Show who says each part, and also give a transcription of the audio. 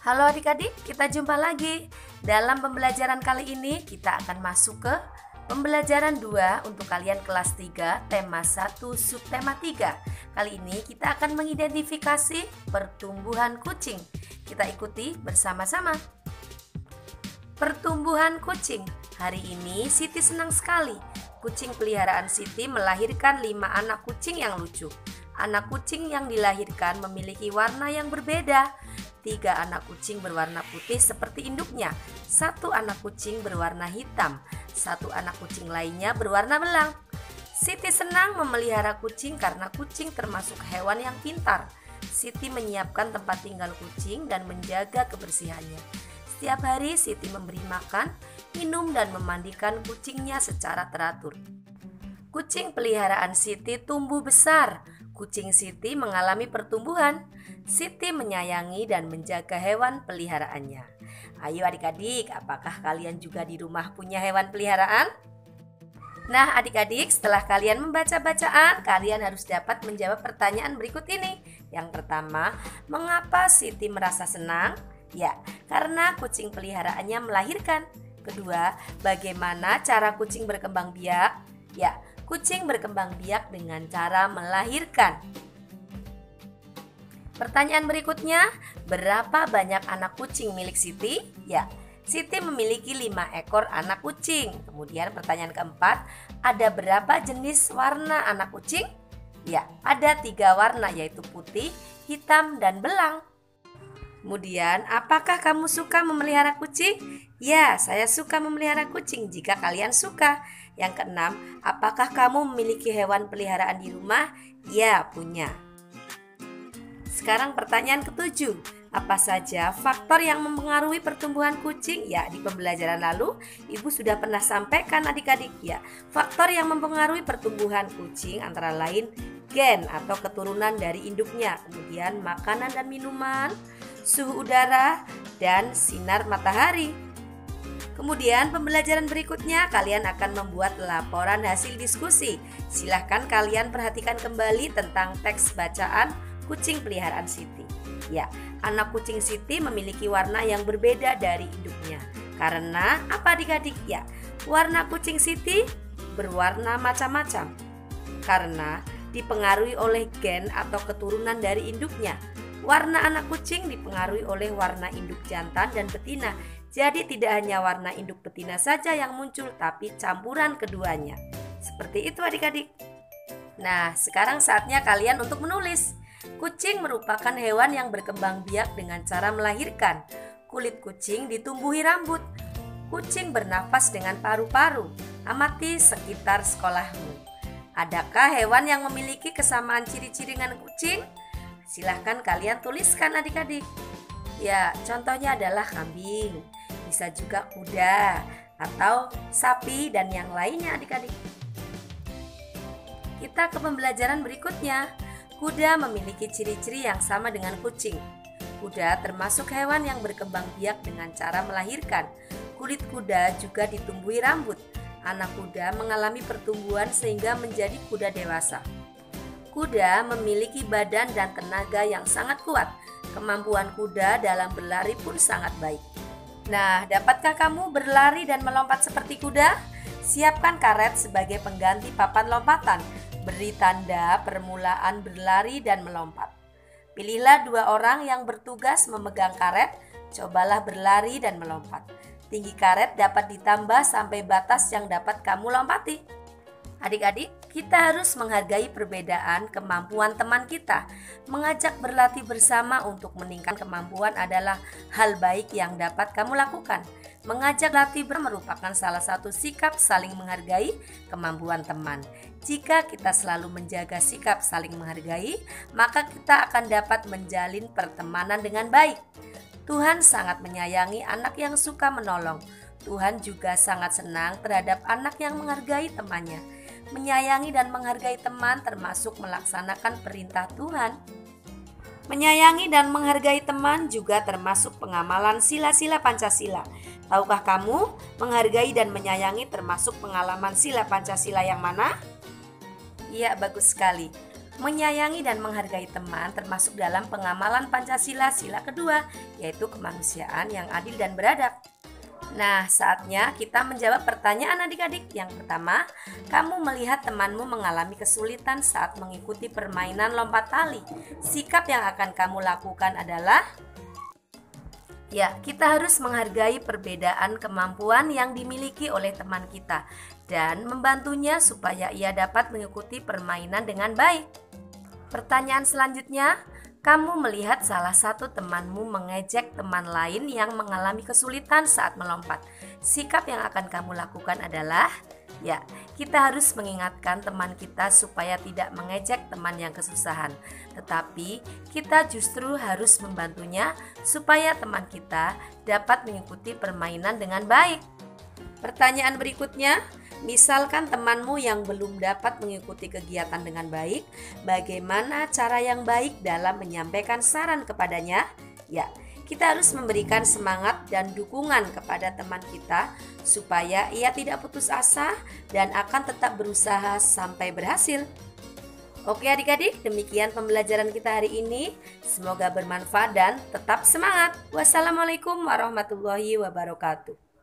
Speaker 1: Halo adik-adik, kita jumpa lagi. Dalam pembelajaran kali ini kita akan masuk ke pembelajaran 2 untuk kalian kelas 3, tema 1, subtema 3. Kali ini kita akan mengidentifikasi pertumbuhan kucing. Kita ikuti bersama-sama. Pertumbuhan kucing. Hari ini Siti senang sekali. Kucing peliharaan Siti melahirkan 5 anak kucing yang lucu. Anak kucing yang dilahirkan memiliki warna yang berbeda. 3 anak kucing berwarna putih seperti induknya. 1 anak kucing berwarna hitam. 1 anak kucing lainnya berwarna belang. Siti senang memelihara kucing karena kucing termasuk hewan yang pintar. Siti menyiapkan tempat tinggal kucing dan menjaga kebersihannya. Setiap hari Siti memberi makan, minum, dan memandikan kucingnya secara teratur. Kucing peliharaan Siti tumbuh besar. Kucing Siti mengalami pertumbuhan. Siti menyayangi dan menjaga hewan peliharaannya. Ayo adik-adik, apakah kalian juga di rumah punya hewan peliharaan? Nah adik-adik, setelah kalian membaca bacaan, kalian harus dapat menjawab pertanyaan berikut ini. Yang pertama, mengapa Siti merasa senang? Ya, karena kucing peliharaannya melahirkan. Kedua, bagaimana cara kucing berkembang biak? Ya, kucing berkembang biak dengan cara melahirkan. Pertanyaan berikutnya, berapa banyak anak kucing milik Siti? Ya, Siti memiliki 5 ekor anak kucing. Kemudian pertanyaan keempat, ada berapa jenis warna anak kucing? Ya, ada 3 warna yaitu putih, hitam, dan belang. Kemudian, apakah kamu suka memelihara kucing? Ya, saya suka memelihara kucing jika kalian suka. Yang keenam, apakah kamu memiliki hewan peliharaan di rumah? Ya, punya. Sekarang pertanyaan ketujuh, apa saja faktor yang mempengaruhi pertumbuhan kucing? Ya, di pembelajaran lalu Ibu sudah pernah sampaikan adik-adik ya. Faktor yang mempengaruhi pertumbuhan kucing antara lain gen atau keturunan dari induknya, kemudian makanan dan minuman, suhu udara, dan sinar matahari. Kemudian pembelajaran berikutnya kalian akan membuat laporan hasil diskusi. Silahkan kalian perhatikan kembali tentang teks bacaan kucing peliharaan Siti. Ya, anak kucing Siti memiliki warna yang berbeda dari induknya. Karena apa adik-adik? Ya, warna kucing Siti berwarna macam-macam. Karena dipengaruhi oleh gen atau keturunan dari induknya. Warna anak kucing dipengaruhi oleh warna induk jantan dan betina. Jadi tidak hanya warna induk betina saja yang muncul, tapi campuran keduanya. Seperti itu adik-adik. Nah, sekarang saatnya kalian untuk menulis. Kucing merupakan hewan yang berkembang biak dengan cara melahirkan. Kulit kucing ditumbuhi rambut. Kucing bernafas dengan paru-paru. Amati sekitar sekolahmu. Adakah hewan yang memiliki kesamaan ciri-ciri dengan kucing? Silahkan kalian tuliskan adik-adik. Ya, contohnya adalah kambing, bisa juga kuda, atau sapi dan yang lainnya adik-adik. Kita ke pembelajaran berikutnya. Kuda memiliki ciri-ciri yang sama dengan kucing. Kuda termasuk hewan yang berkembang biak dengan cara melahirkan. Kulit kuda juga ditumbuhi rambut. Anak kuda mengalami pertumbuhan sehingga menjadi kuda dewasa. Kuda memiliki badan dan tenaga yang sangat kuat. Kemampuan kuda dalam berlari pun sangat baik. Nah, dapatkah kamu berlari dan melompat seperti kuda? Siapkan karet sebagai pengganti papan lompatan. Beri tanda permulaan berlari dan melompat. Pilihlah 2 orang yang bertugas memegang karet. Cobalah berlari dan melompat. Tinggi karet dapat ditambah sampai batas yang dapat kamu lompati. Adik-adik, kita harus menghargai perbedaan kemampuan teman kita. Mengajak berlatih bersama untuk meningkatkan kemampuan adalah hal baik yang dapat kamu lakukan. Mengajak latih merupakan salah satu sikap saling menghargai kemampuan teman. Jika kita selalu menjaga sikap saling menghargai, maka kita akan dapat menjalin pertemanan dengan baik. Tuhan sangat menyayangi anak yang suka menolong. Tuhan juga sangat senang terhadap anak yang menghargai temannya. Menyayangi dan menghargai teman termasuk melaksanakan perintah Tuhan. Menyayangi dan menghargai teman juga termasuk pengamalan sila-sila Pancasila. Tahukah kamu, menghargai dan menyayangi termasuk pengalaman sila Pancasila yang mana? Iya, bagus sekali. Menyayangi dan menghargai teman termasuk dalam pengamalan Pancasila sila kedua, yaitu kemanusiaan yang adil dan beradab. Nah, saatnya kita menjawab pertanyaan adik-adik. Yang pertama, kamu melihat temanmu mengalami kesulitan saat mengikuti permainan lompat tali. Sikap yang akan kamu lakukan adalah ya, kita harus menghargai perbedaan kemampuan yang dimiliki oleh teman kita dan membantunya supaya ia dapat mengikuti permainan dengan baik. Pertanyaan selanjutnya, kamu melihat salah satu temanmu mengejek teman lain yang mengalami kesulitan saat melompat. Sikap yang akan kamu lakukan adalah ya, kita harus mengingatkan teman kita supaya tidak mengejek teman yang kesusahan. Tetapi kita justru harus membantunya supaya teman kita dapat mengikuti permainan dengan baik. Pertanyaan berikutnya, misalkan temanmu yang belum dapat mengikuti kegiatan dengan baik, bagaimana cara yang baik dalam menyampaikan saran kepadanya? Ya, kita harus memberikan semangat dan dukungan kepada teman kita supaya ia tidak putus asa dan akan tetap berusaha sampai berhasil. Oke adik-adik, demikian pembelajaran kita hari ini. Semoga bermanfaat dan tetap semangat. Wassalamualaikum warahmatullahi wabarakatuh.